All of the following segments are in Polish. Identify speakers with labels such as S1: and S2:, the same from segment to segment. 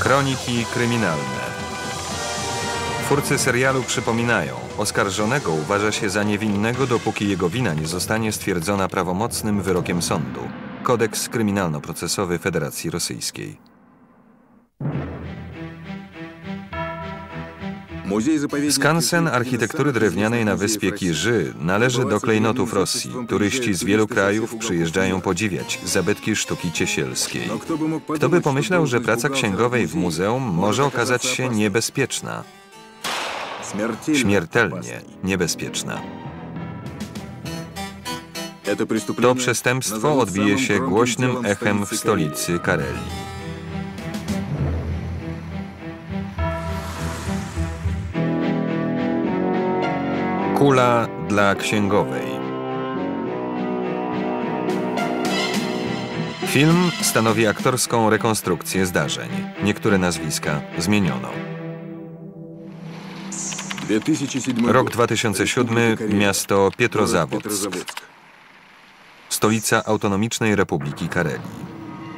S1: Kroniki kryminalne. Twórcy serialu przypominają, oskarżonego uważa się za niewinnego, dopóki jego wina nie zostanie stwierdzona prawomocnym wyrokiem sądu. Kodeks kryminalno-procesowy Federacji Rosyjskiej. Skansen architektury drewnianej na wyspie Kirzy należy do klejnotów Rosji. Turyści z wielu krajów przyjeżdżają podziwiać zabytki sztuki ciesielskiej. Kto by pomyślał, że praca księgowej w muzeum może okazać się niebezpieczna? Śmiertelnie niebezpieczna. To przestępstwo odbije się głośnym echem w stolicy Karelii. Kula dla księgowej. Film stanowi aktorską rekonstrukcję zdarzeń. Niektóre nazwiska zmieniono. Rok 2007, miasto Pietrozawodzk. Stolica Autonomicznej Republiki Karelii.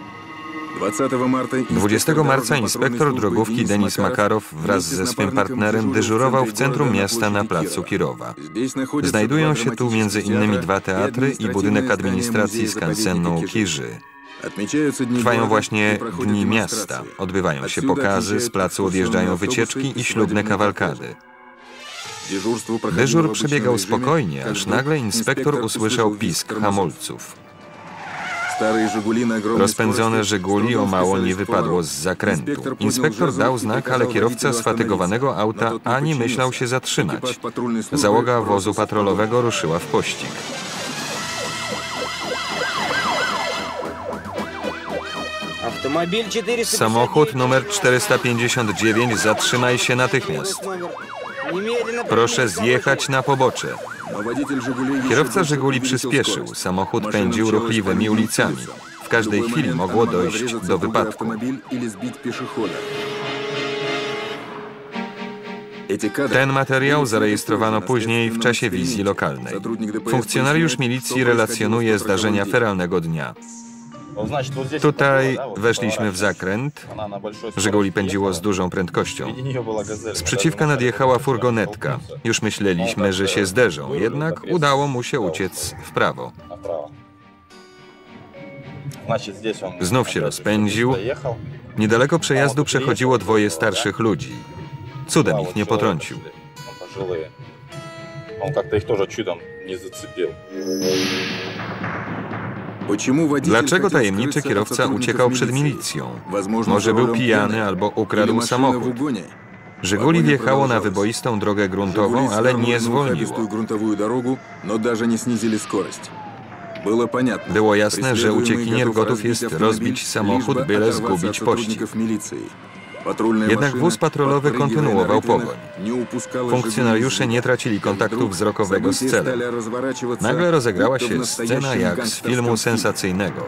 S1: 20 marca inspektor drogówki Denis Makarow wraz ze swym partnerem dyżurował w centrum miasta na placu Kirowa. Znajdują się tu m.in. dwa teatry i budynek administracji skansenu Kirzy. Trwają właśnie Dni Miasta. Odbywają się pokazy, z placu odjeżdżają wycieczki i ślubne kawalkady. Dyżur przebiegał spokojnie, aż nagle inspektor usłyszał pisk hamulców. Rozpędzone Żyguli o mało nie wypadło z zakrętu. Inspektor dał znak, ale kierowca sfatygowanego auta ani myślał się zatrzymać. Załoga wozu patrolowego ruszyła w pościg. Samochód numer 459, zatrzymaj się natychmiast. Proszę zjechać na pobocze. Kierowca Żyguli przyspieszył. Samochód pędził ruchliwymi ulicami. W każdej chwili mogło dojść do wypadku. Ten materiał zarejestrowano później w czasie wizji lokalnej. Funkcjonariusz milicji relacjonuje zdarzenia feralnego dnia. Tutaj weszliśmy w zakręt. Żyguli pędziło z dużą prędkością. Z przeciwka nadjechała furgonetka. Już myśleliśmy, że się zderzą, jednak udało mu się uciec w prawo. Znów się rozpędził. Niedaleko przejazdu przechodziło dwoje starszych ludzi. Cudem ich nie potrącił. Dlaczego tajemniczy kierowca uciekał przed milicją? Może był pijany albo ukradł samochód. Żyguli wjechało na wyboistą drogę gruntową, ale nie zwolniło. Było jasne, że uciekinier gotów jest rozbić samochód, byle zgubić pościg. Jednak wóz patrolowy kontynuował pogoń. Funkcjonariusze nie tracili kontaktu wzrokowego z celem. Nagle rozegrała się scena jak z filmu sensacyjnego.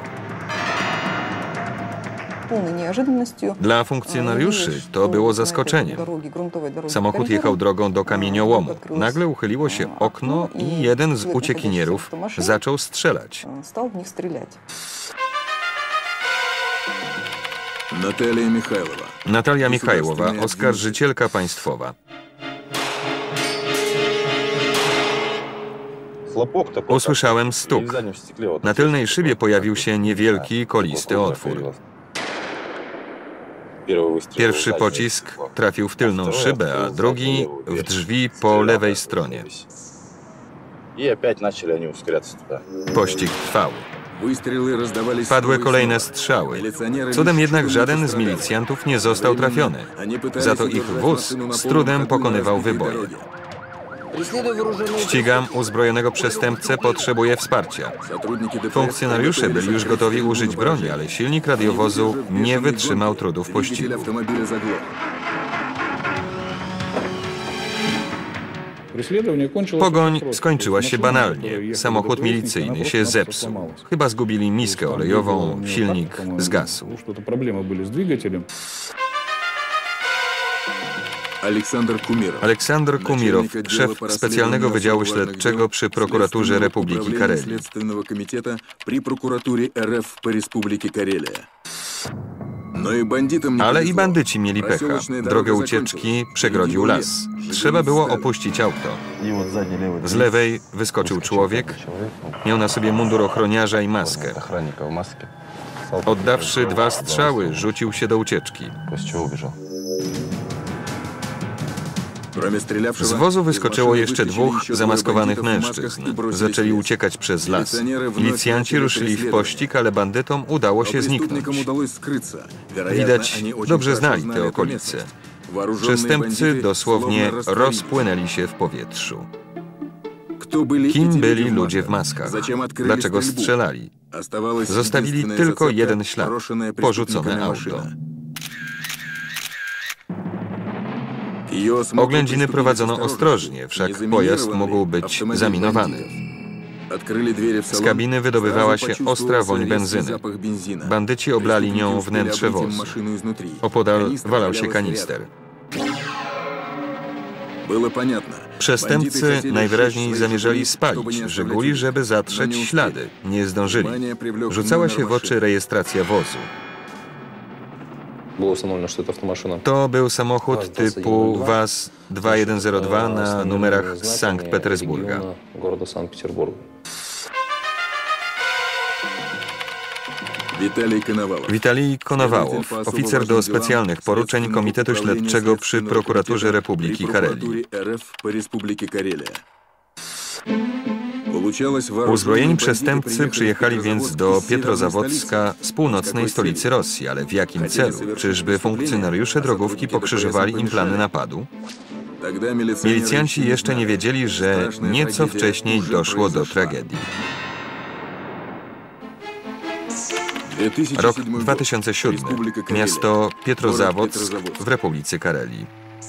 S1: Dla funkcjonariuszy to było zaskoczeniem. Samochód jechał drogą do kamieniołomu. Nagle uchyliło się okno i jeden z uciekinierów zaczął strzelać. Natalia Michajłowa, oskarżycielka państwowa. Usłyszałem stuk. Na tylnej szybie pojawił się niewielki, kolisty otwór. Pierwszy pocisk trafił w tylną szybę, a drugi w drzwi po lewej stronie. Pościg trwał. Padły kolejne strzały. Cudem jednak żaden z milicjantów nie został trafiony. Za to ich wóz z trudem pokonywał wyboje. Ścigam uzbrojonego przestępcę, potrzebuję wsparcia. Funkcjonariusze byli już gotowi użyć broni, ale silnik radiowozu nie wytrzymał trudów pościgu. Pogoń skończyła się banalnie. Samochód milicyjny się zepsuł. Chyba zgubili miskę olejową, silnik zgasł. Aleksandr Kumirow, szef Specjalnego Wydziału Śledczego przy Prokuraturze Republiki Karelii. Ale i bandyci mieli pecha. Drogę ucieczki przegrodził las. Trzeba było opuścić auto. Z lewej wyskoczył człowiek. Miał na sobie mundur ochroniarza i maskę. Oddawszy 2 strzały, rzucił się do ucieczki. Z wozu wyskoczyło jeszcze 2 zamaskowanych mężczyzn. Zaczęli uciekać przez las. Milicjanci ruszyli w pościg, ale bandytom udało się zniknąć. Widać, dobrze znali te okolice. Przestępcy dosłownie rozpłynęli się w powietrzu. Kim byli ludzie w maskach? Dlaczego strzelali? Zostawili tylko jeden ślad – porzucone auto. Oględziny prowadzono ostrożnie, wszak pojazd mógł być zaminowany. Z kabiny wydobywała się ostra woń benzyny. Bandyci oblali nią wnętrze wozu. Opodal walał się kanister. Przestępcy najwyraźniej zamierzali spalić Żyguli, żeby zatrzeć ślady. Nie zdążyli. Rzucała się w oczy rejestracja wozu. To był samochód typu VAZ-2102 na numerach z Sankt Petersburga. Witalij Konowałow, oficer do specjalnych poruczeń Komitetu Śledczego przy Prokuraturze Republiki Karelii. Uzbrojeni przestępcy przyjechali więc do Pietrozawodska z północnej stolicy Rosji, ale w jakim celu? Czyżby funkcjonariusze drogówki pokrzyżowali im plany napadu? Milicjanci jeszcze nie wiedzieli, że nieco wcześniej doszło do tragedii. Rok 2007. Miasto Pietrozawodsk w Republice Karelii.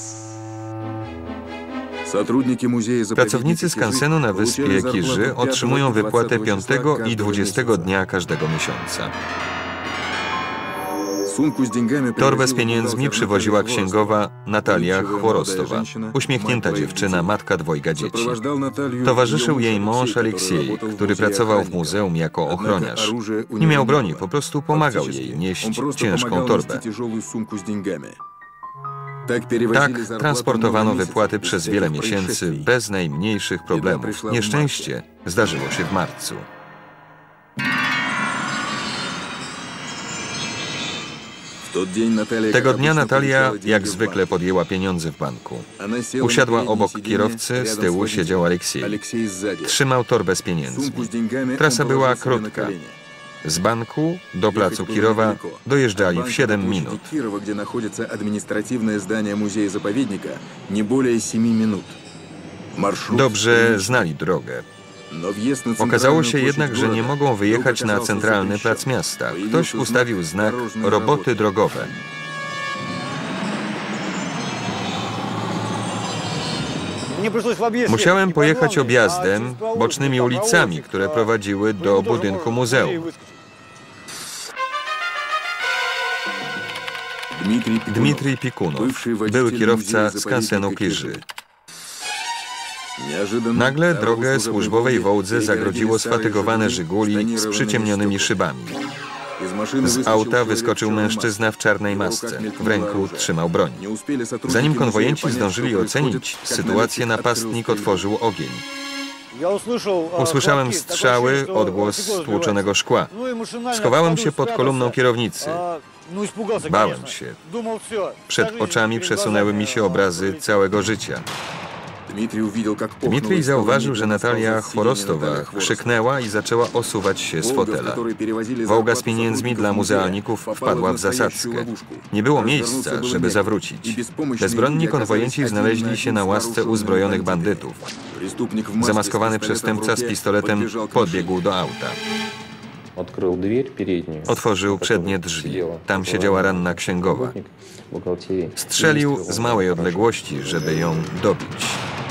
S1: Pracownicy skansenu na wyspie Kirzy otrzymują wypłatę 5 i 20 dnia każdego miesiąca. Torbę z pieniędzmi przywoziła księgowa Natalia Chworostowa, uśmiechnięta dziewczyna, matka 2 dzieci. Towarzyszył jej mąż Aleksiej, który pracował w muzeum jako ochroniarz. Nie miał broni, po prostu pomagał jej nieść ciężką torbę. Tak transportowano wypłaty przez wiele miesięcy bez najmniejszych problemów. Nieszczęście zdarzyło się w marcu. Tego dnia Natalia jak zwykle podjęła pieniądze w banku. Usiadła obok kierowcy, z tyłu siedział Aleksiej. Trzymał torbę z pieniędzmi. Trasa była krótka. Z banku do placu Kirowa dojeżdżali w 7 minut. Dobrze znali drogę. Okazało się jednak, że nie mogą wyjechać na centralny plac miasta. Ktoś ustawił znak „Roboty drogowe”. Musiałem pojechać objazdem, bocznymi ulicami, które prowadziły do budynku muzeum. Dmitrij Pikunow, były kierowca skansenu Kirzy. Nagle drogę służbowej Wołdze zagrodziło sfatygowane Żyguli z przyciemnionymi szybami. Z auta wyskoczył mężczyzna w czarnej masce. W ręku trzymał broń. Zanim konwojenci zdążyli ocenić sytuację, napastnik otworzył ogień. Usłyszałem strzały, odgłos stłuczonego szkła. Schowałem się pod kolumną kierownicy. Bałem się. Przed oczami przesunęły mi się obrazy całego życia. Dmitrij zauważył, że Natalia Chworostowa krzyknęła i zaczęła osuwać się z fotela. Wołga z pieniędzmi dla muzealników wpadła w zasadzkę. Nie było miejsca, żeby zawrócić. Bezbronni konwojenci znaleźli się na łasce uzbrojonych bandytów. Zamaskowany przestępca z pistoletem podbiegł do auta. Otworzył przednie drzwi. Tam siedziała ranna księgowa. Strzelił z małej odległości, żeby ją dobić.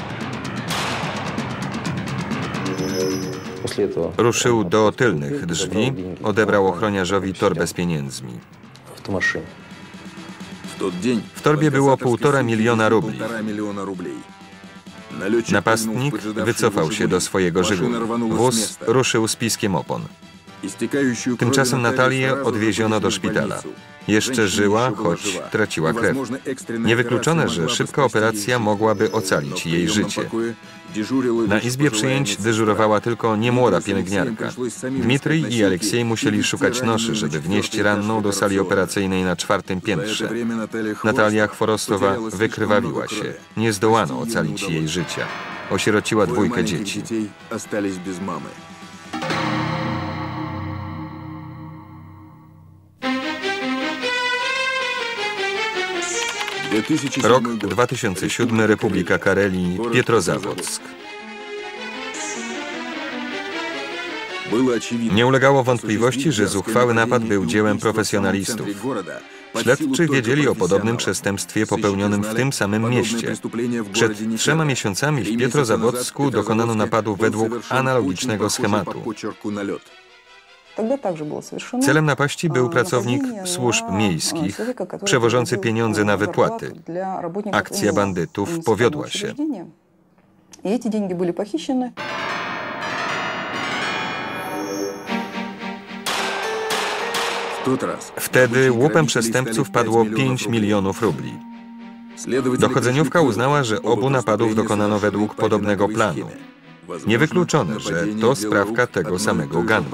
S1: Ruszył do tylnych drzwi, odebrał ochroniarzowi torbę z pieniędzmi. W torbie było 1,5 miliona rubli. Napastnik wycofał się do swojego Żygulu. Wóz ruszył z piskiem opon. Tymczasem Natalię odwieziono do szpitala. Jeszcze żyła, choć traciła krew. Niewykluczone, że szybka operacja mogłaby ocalić jej życie. Na izbie przyjęć dyżurowała tylko niemłoda pielęgniarka. Dmitrij i Aleksiej musieli szukać noszy, żeby wnieść ranną do sali operacyjnej na 4. piętrze. Natalia Chworostowa wykrwawiła się. Nie zdołano ocalić jej życia. Osierociła 2 dzieci. Rok 2007, Republika Karelii, Pietrozawodzk. Nie ulegało wątpliwości, że zuchwały napad był dziełem profesjonalistów. Śledczy wiedzieli o podobnym przestępstwie popełnionym w tym samym mieście. Przed 3 miesiącami w Pietrozawodzku dokonano napadu według analogicznego schematu. Celem napaści był pracownik służb miejskich, przewożący pieniądze na wypłaty. Akcja bandytów powiodła się. Wtedy łupem przestępców padło 5 milionów rubli. Dochodzeniówka uznała, że obu napadów dokonano według podobnego planu. Niewykluczone, że to sprawka tego samego gangu.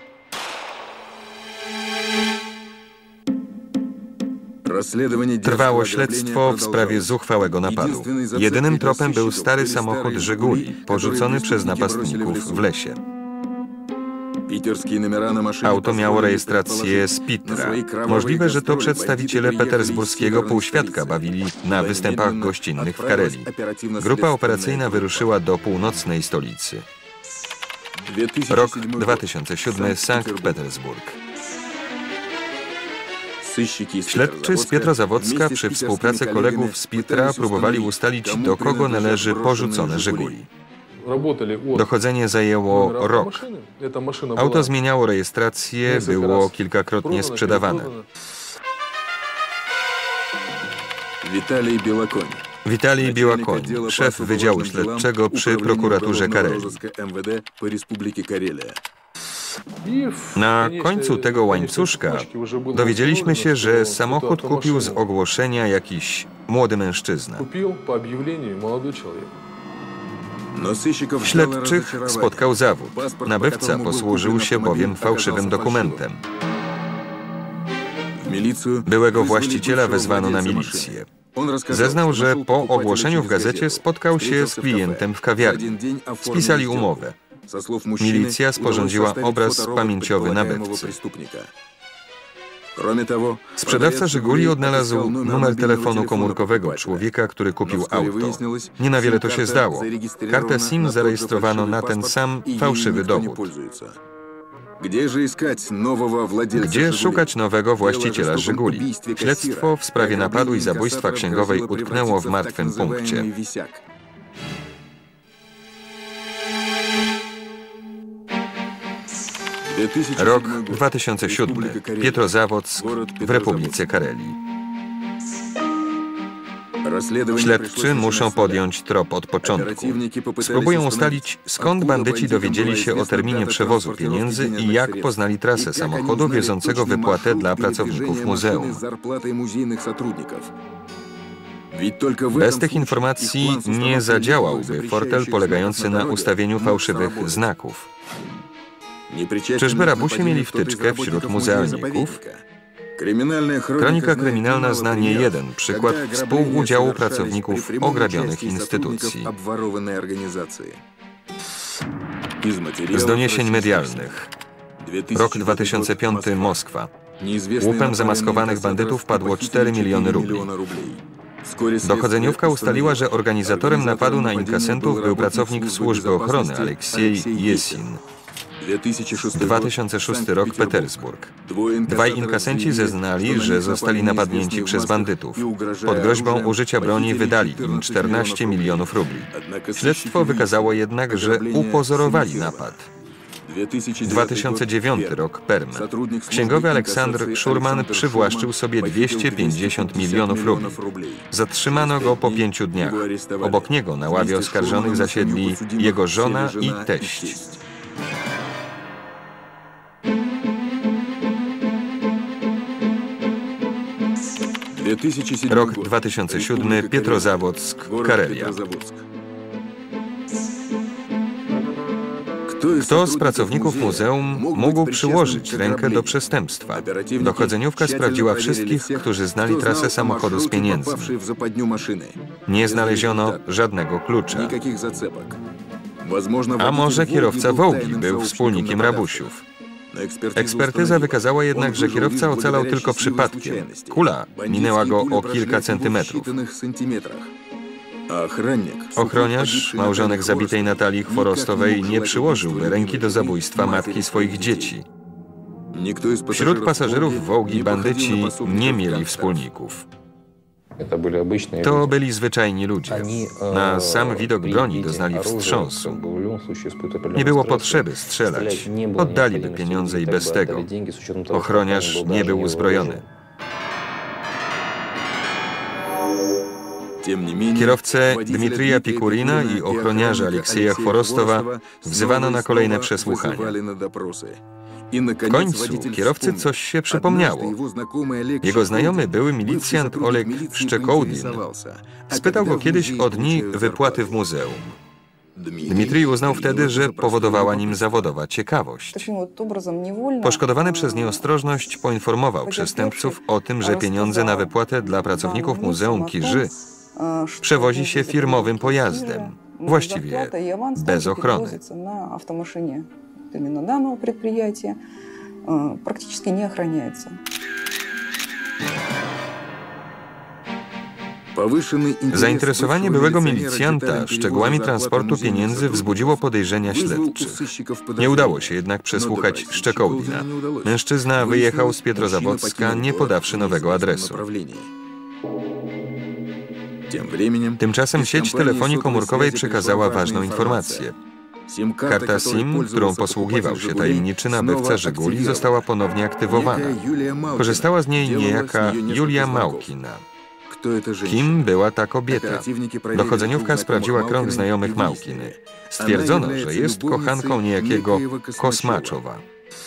S1: Trwało śledztwo w sprawie zuchwałego napadu. Jedynym tropem był stary samochód Żiguli, porzucony przez napastników w lesie. Auto miało rejestrację z Pitra. Możliwe, że to przedstawiciele petersburskiego półświadka bawili na występach gościnnych w Karelii. Grupa operacyjna wyruszyła do północnej stolicy. Rok 2007, Sankt Petersburg. Śledczy z Pietrozawodzka przy współpracy kolegów z Pitra próbowali ustalić, do kogo należy porzucone Żiguli. Dochodzenie zajęło rok. Auto zmieniało rejestrację, było kilkakrotnie sprzedawane. Witalij Białakoń, szef Wydziału Śledczego przy prokuraturze Karelii. Na końcu tego łańcuszka dowiedzieliśmy się, że samochód kupił z ogłoszenia jakiś młody mężczyzna. Śledczych spotkał zawód. Nabywca posłużył się bowiem fałszywym dokumentem. Byłego właściciela wezwano na milicję. Zeznał, że po ogłoszeniu w gazecie spotkał się z klientem w kawiarni. Spisali umowę. Milicja sporządziła obraz pamięciowy nabywcy. Sprzedawca Żiguli odnalazł numer telefonu komórkowego człowieka, który kupił auto. Nie na wiele to się zdało. Kartę SIM zarejestrowano na ten sam fałszywy dowód. Gdzie szukać nowego właściciela Żiguli? Śledztwo w sprawie napadu i zabójstwa księgowej utknęło w martwym punkcie. Rok 2007. Pietrozawodzk w Republice Karelii. Śledczy muszą podjąć trop od początku. Spróbują ustalić, skąd bandyci dowiedzieli się o terminie przewozu pieniędzy i jak poznali trasę samochodu wiozącego wypłatę dla pracowników muzeum. Bez tych informacji nie zadziałałby fortel polegający na ustawieniu fałszywych znaków. Czyżby rabusie mieli wtyczkę wśród muzealników? Kronika kryminalna zna nie jeden przykład współudziału pracowników ograbionych instytucji. Z doniesień medialnych. Rok 2005, Moskwa. Łupem zamaskowanych bandytów padło 4 miliony rubli. Dochodzeniówka ustaliła, że organizatorem napadu na inkasentów był pracownik służby ochrony Aleksiej Jesin. 2006 rok, Petersburg. 2 inkasenci zeznali, że zostali napadnięci przez bandytów. Pod groźbą użycia broni wydali im 14 milionów rubli. Śledztwo wykazało jednak, że upozorowali napad. 2009 rok, Perm. Księgowy Aleksandr Szurman przywłaszczył sobie 250 milionów rubli. Zatrzymano go po 5 dniach. Obok niego na ławie oskarżonych zasiedli jego żona i teść. Rok 2007, Pietrozawodzk, Karelia. Kto z pracowników muzeum mógł przyłożyć rękę do przestępstwa? Dochodzeniówka sprawdziła wszystkich, którzy znali trasę samochodu z pieniędzmi. Nie znaleziono żadnego klucza. A może kierowca Wołgi był wspólnikiem rabusiów? Ekspertyza wykazała jednak, że kierowca ocalał tylko przypadkiem. Kula minęła go o kilka centymetrów. Ochroniarz, małżonek zabitej Natalii Chworostowej, nie przyłożyłby ręki do zabójstwa matki swoich dzieci. Wśród pasażerów Wołgi bandyci nie mieli wspólników. To byli zwyczajni ludzie. Na sam widok broni doznali wstrząsu. Nie było potrzeby strzelać. Oddaliby pieniądze i bez tego. Ochroniarz nie był uzbrojony. Kierowcę Dmitrija Pikurina i ochroniarza Aleksieja Chworostowa wzywano na kolejne przesłuchania. W końcu kierowcy coś się przypomniało. Jego znajomy były milicjant Oleg Szczekołdin spytał go kiedyś o dni wypłaty w muzeum. Dmitrij uznał wtedy, że powodowała nim zawodowa ciekawość. Poszkodowany przez nieostrożność poinformował przestępców o tym, że pieniądze na wypłatę dla pracowników Muzeum Kiży przewozi się firmowym pojazdem, właściwie bez ochrony. Zainteresowanie byłego milicjanta szczegółami transportu pieniędzy wzbudziło podejrzenia śledczych. Nie udało się jednak przesłuchać Szczekołdina. Mężczyzna wyjechał z Pietrozawodzka, nie podawszy nowego adresu. Tymczasem sieć telefonii komórkowej przekazała ważną informację. Karta SIM, którą posługiwał się tajemniczy nabywca Żyguli, została ponownie aktywowana. Korzystała z niej niejaka Julia Małkina. Kim była ta kobieta? Dochodzeniówka sprawdziła krąg znajomych Małkiny. Stwierdzono, że jest kochanką niejakiego Kosmaczowa.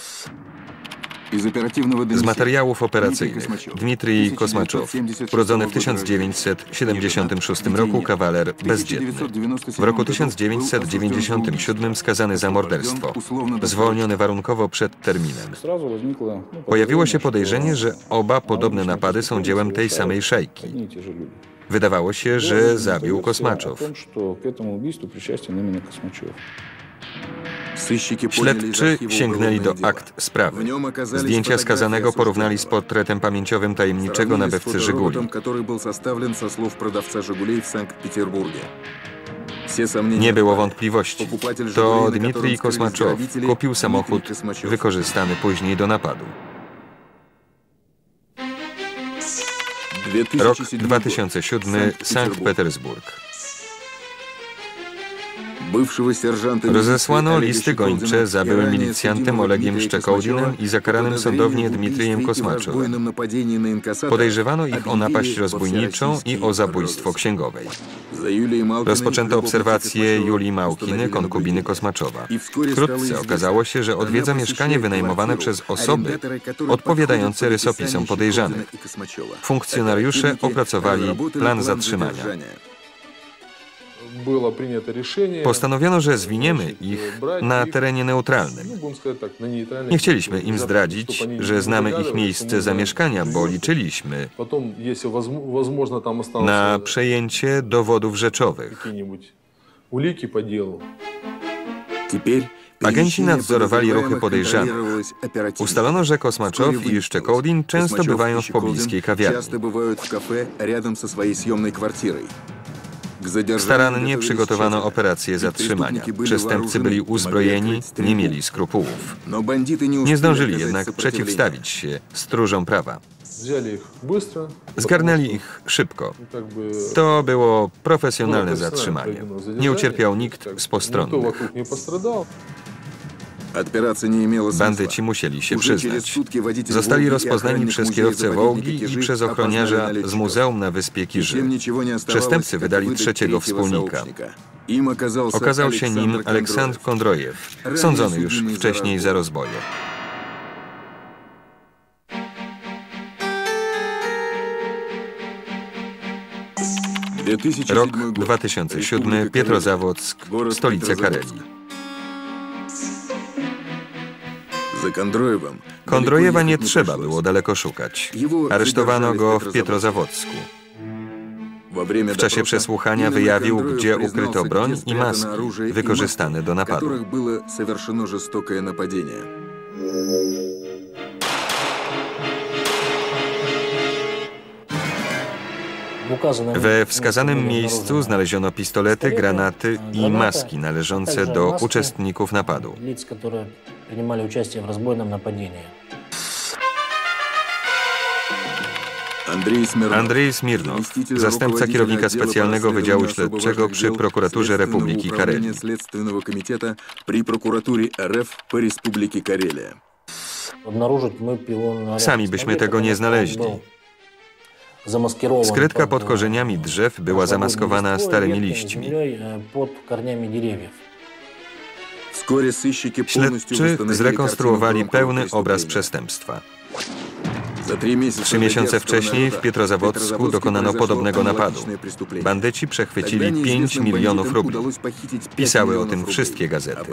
S1: Z materiałów operacyjnych Dmitrij Kosmaczow, urodzony w 1976 roku, kawaler bezdzietny. W roku 1997 skazany za morderstwo, zwolniony warunkowo przed terminem. Pojawiło się podejrzenie, że oba podobne napady są dziełem tej samej szajki. Wydawało się, że zabił Kosmaczow. Śledczy sięgnęli do akt sprawy. Zdjęcia skazanego porównali z portretem pamięciowym tajemniczego nabywcy Żyguli. Nie było wątpliwości. To Dmitrij Kosmaczow kupił samochód wykorzystany później do napadu. Rok 2007, Sankt Petersburg. Rozesłano listy gończe za byłym milicjantem Olegiem Szczekołdinem i za karanym sądownie Dmitrijem Kosmaczowem. Podejrzewano ich o napaść rozbójniczą i o zabójstwo księgowej. Rozpoczęto obserwację Julii Małkiny, konkubiny Kosmaczowa. Wkrótce okazało się, że odwiedza mieszkanie wynajmowane przez osoby odpowiadające rysopisom podejrzanych. Funkcjonariusze opracowali plan zatrzymania. Postanowiono, że zwiniemy ich na terenie neutralnym. Nie chcieliśmy im zdradzić, że znamy ich miejsce zamieszkania, bo liczyliśmy na przejęcie dowodów rzeczowych. Agenci nadzorowali ruchy podejrzanych. Ustalono, że Kosmaczow i Szczekołdin często bywają w pobliskiej kawiarni. Starannie przygotowano operację zatrzymania. Przestępcy byli uzbrojeni, nie mieli skrupułów. Nie zdążyli jednak przeciwstawić się stróżom prawa. Zgarnęli ich szybko. To było profesjonalne zatrzymanie. Nie ucierpiał nikt z postronnych. Bandyci musieli się przyznać. Zostali rozpoznani przez kierowcę Wołgi i przez ochroniarza z muzeum na wyspie Kiży. Przestępcy wydali trzeciego wspólnika. Okazał się nim Aleksandr Kondrojew, sądzony już wcześniej za rozboje. Rok 2007, Pietrozawodzk, stolica Karelii. Kondrojewa nie trzeba było daleko szukać. Aresztowano go w Pietrozawodzku. W czasie przesłuchania wyjawił, gdzie ukryto broń i maski wykorzystane do napadu. We wskazanym miejscu znaleziono pistolety, granaty i maski należące do uczestników napadu. Andrzej Smirnow, zastępca kierownika specjalnego Wydziału Śledczego przy Prokuraturze Republiki Karelii. Sami byśmy tego nie znaleźli. Skrytka pod korzeniami drzew była zamaskowana starymi liśćmi. Śledczy zrekonstruowali pełny obraz przestępstwa. 3 miesiące wcześniej w Pietrozawodzku dokonano podobnego napadu. Bandyci przechwycili 5 milionów rubli. Pisały o tym wszystkie gazety.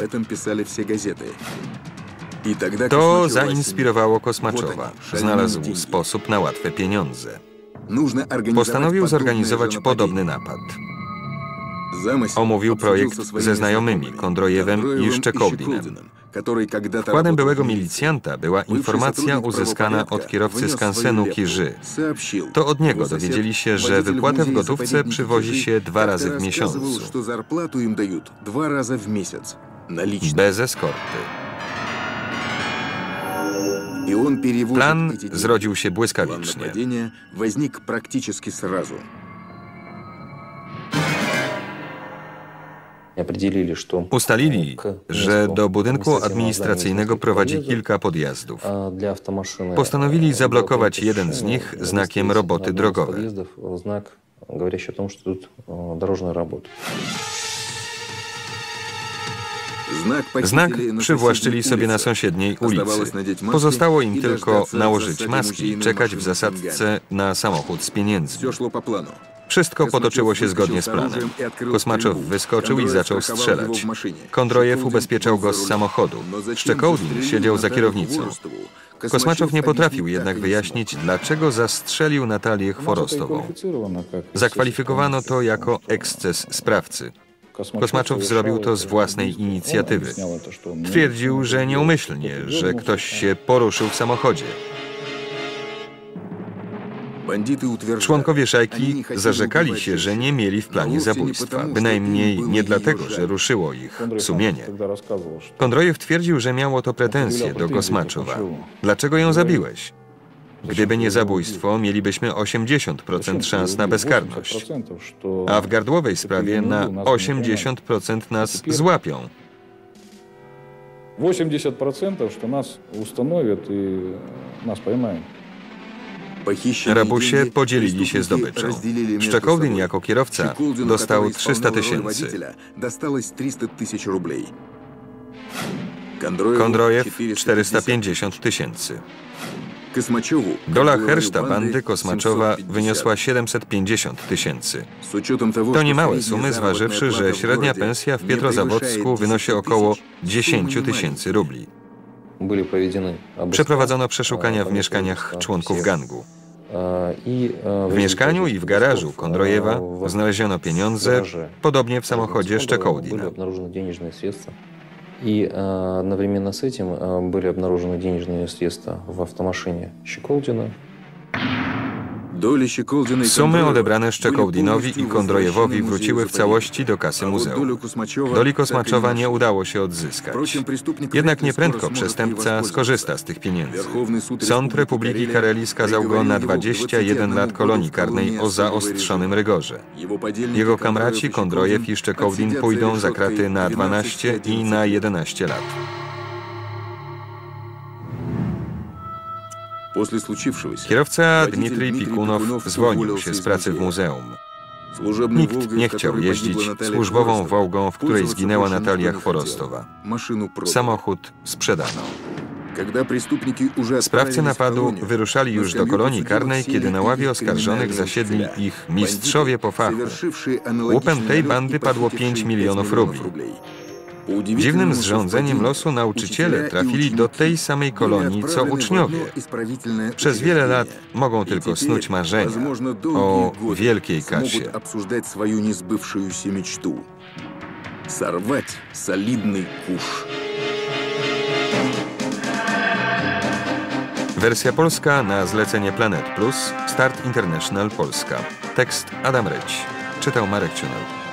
S1: To zainspirowało Kosmaczowa. Znalazł sposób na łatwe pieniądze. Postanowił zorganizować podobny napad. Omówił projekt ze znajomymi, Kondrojewem i Szczekołdinem. Wkładem byłego milicjanta była informacja uzyskana od kierowcy skansenu Kirzy. To od niego dowiedzieli się, że wypłatę w gotówce przywozi się 2 razy w miesiącu. Bez eskorty. Plan zrodził się błyskawicznie. Ustalili, że do budynku administracyjnego prowadzi kilka podjazdów. Postanowili zablokować jeden z nich znakiem roboty drogowe. Znak przywłaszczyli sobie na sąsiedniej ulicy. Pozostało im tylko nałożyć maski i czekać w zasadce na samochód z pieniędzmi. Wszystko potoczyło się zgodnie z planem. Kosmaczow wyskoczył i zaczął strzelać. Kondrojew ubezpieczał go z samochodu. Szczekołdin siedział za kierownicą. Kosmaczow nie potrafił jednak wyjaśnić, dlaczego zastrzelił Natalię Chworostową. Zakwalifikowano to jako eksces sprawcy. Kosmaczow zrobił to z własnej inicjatywy. Twierdził, że nieumyślnie, że ktoś się poruszył w samochodzie. Członkowie szajki zarzekali się, że nie mieli w planie zabójstwa. Bynajmniej nie dlatego, że ruszyło ich sumienie. Kondrojew twierdził, że miało to pretensje do Kosmaczowa. Dlaczego ją zabiłeś? Gdyby nie zabójstwo, mielibyśmy 80% szans na bezkarność. A w gardłowej sprawie na 80% nas złapią.
S2: 80%, że nas ustanowią i nas pojmają.
S1: Rabusie podzielili się zdobyczą. Szczekołdin jako kierowca dostał 300 000. Kondrojew 450 000. Dola herszta bandy Kosmaczowa wyniosła 750 000. To niemałe sumy, zważywszy, że średnia pensja w Pietrozawodzku wynosi około 10 000 rubli. Przeprowadzono przeszukania w mieszkaniach członków gangu. W mieszkaniu i w garażu Kondrojewa znaleziono pieniądze, podobnie w samochodzie Szczekołdina.
S3: И одновременно с этим были обнаружены денежные средства в автомашине Щеколдина.
S1: Sumy odebrane Szczekołdinowi i Kondrojewowi wróciły w całości do kasy muzeum. Doli Kosmaczowa nie udało się odzyskać. Jednak nieprędko przestępca skorzysta z tych pieniędzy. Sąd Republiki Karelii skazał go na 21 lat kolonii karnej o zaostrzonym rygorze. Jego kamraci Kondrojew i Szczekołdin pójdą za kraty na 12 i na 11 lat. Kierowca Dmitrij Pikunow zwolnił się z pracy w muzeum. Nikt nie chciał jeździć służbową Wołgą, w której zginęła Natalia Chworostowa. Samochód sprzedano. Sprawcy napadu wyruszali już do kolonii karnej, kiedy na ławie oskarżonych zasiedli ich mistrzowie po fachu. Łupem tej bandy padło 5 milionów rubli. Dziwnym zrządzeniem losu nauczyciele trafili do tej samej kolonii, co uczniowie. Przez wiele lat mogą tylko snuć marzenia o wielkiej kasie.
S4: Сорвать солидный куш.
S1: Wersja polska na zlecenie Planet Plus, Start International Polska. Tekst Adam Ryć. Czytał Marek Ciunel.